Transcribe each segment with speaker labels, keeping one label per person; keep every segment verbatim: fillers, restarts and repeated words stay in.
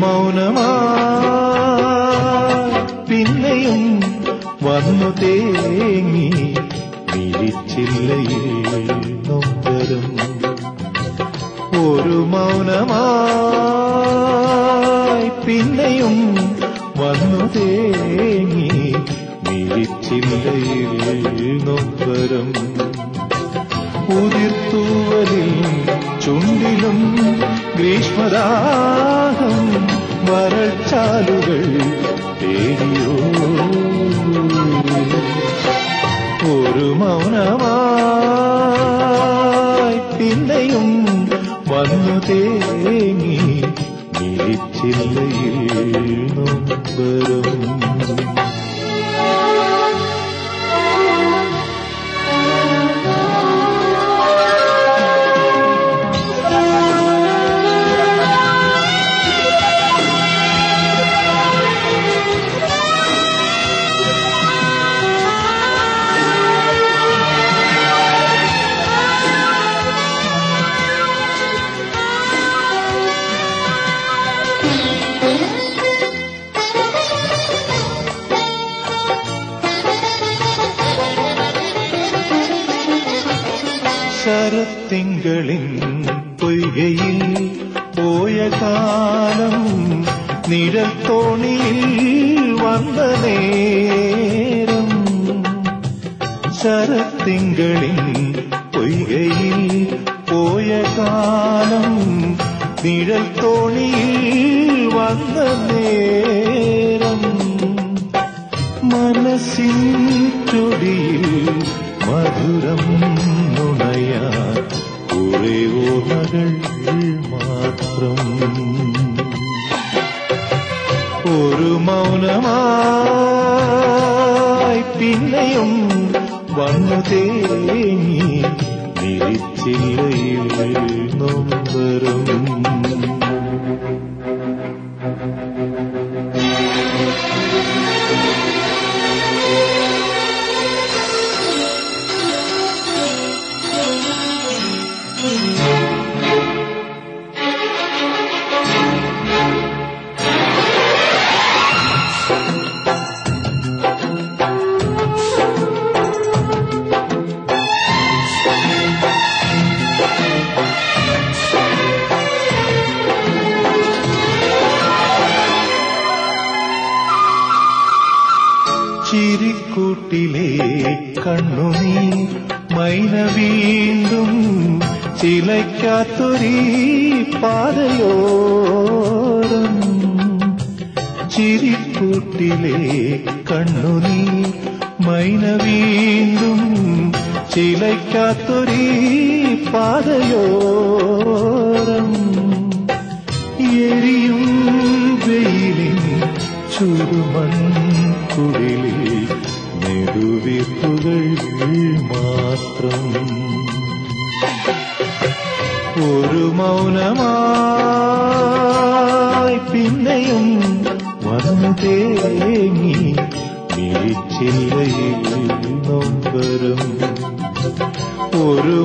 Speaker 1: മൗനമായി പിന്നെയും വന്നു തേങ്ങി മിഴിച്ചില്ലയിൽ നൊമ്പരം. ഒരു മൗനമായി പിന്നെയും വന്നു തേങ്ങി മിഴിച്ചില്ലയിൽ നൊമ്പരം. ഉതിർത്തൂവലിൽ ചുണ്ടിലും ഗ്രീഷ്മദാഹം വരൾച്ചാലുകൾ തേടിയോ. ഒരു മൗനമായി പിന്നെയും വന്നു തേങ്ങി മിഴിച്ചില്ലയിൽ നൊമ്പരം. ശരത്തിങ്കളിൻ പൊയ്കയിൽ പോയ കാലം നിഴൽ തോണിയിൽ വന്ന നേരം. ശരത്തിങ്കളിൻ പൊയ്കയിൽ പോയ കാലം നിഴൽ തോണിയിൽ വന്ന നേരം. മനസ്സിൻ ചൊടിയിൽ മധുരം നുണയാൻ കുറെ ഓർമ്മകൾ മാത്രം. ഒരു മൗനമായി പിന്നെയും വന്നു തേങ്ങി മിഴിച്ചില്ലയിൽ നൊമ്പരം. ചിരിക്കൂട്ടിലെ കണ്ണുനീർ മൈന വീണ്ടും ചിലയ്ക്കാത്തൊരീ പാതയോരം. ചിരിക്കൂട്ടിലെ കണ്ണുനീർ മൈന വീണ്ടും ചിലയ്ക്കാത്തൊരീ പാതയോരം. എരിയും വെയിലിൻ ചുടുമൺ കുടിലിൽ നെടുവീർപ്പുകൾ മാത്രം. ഒരു മൗനമായി പിന്നെയും വന്നു തേങ്ങി മിഴിച്ചില്ലയിൽ നൊമ്പരം. ഒരു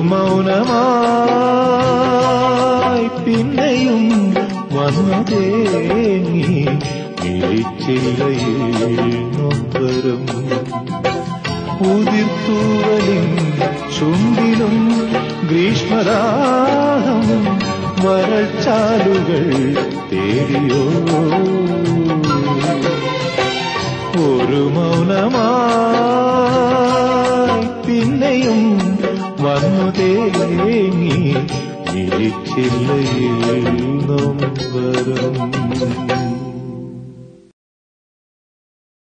Speaker 1: മൗനമായി പിന്നെയും വന്നു തേങ്ങി മിഴിച്ചില്ലയിൽ നൊമ്പരം. ഉതിർത്തൂവലിൻ ചുണ്ടിലും ഗ്രീഷ്മദാഹം വരൾച്ചാലുകൾ തേടിയോ. ഒരു മൗനമായി പിന്നെയും വന്നു തേങ്ങി മിഴിച്ചില്ലയിൽ നൊമ്പരം.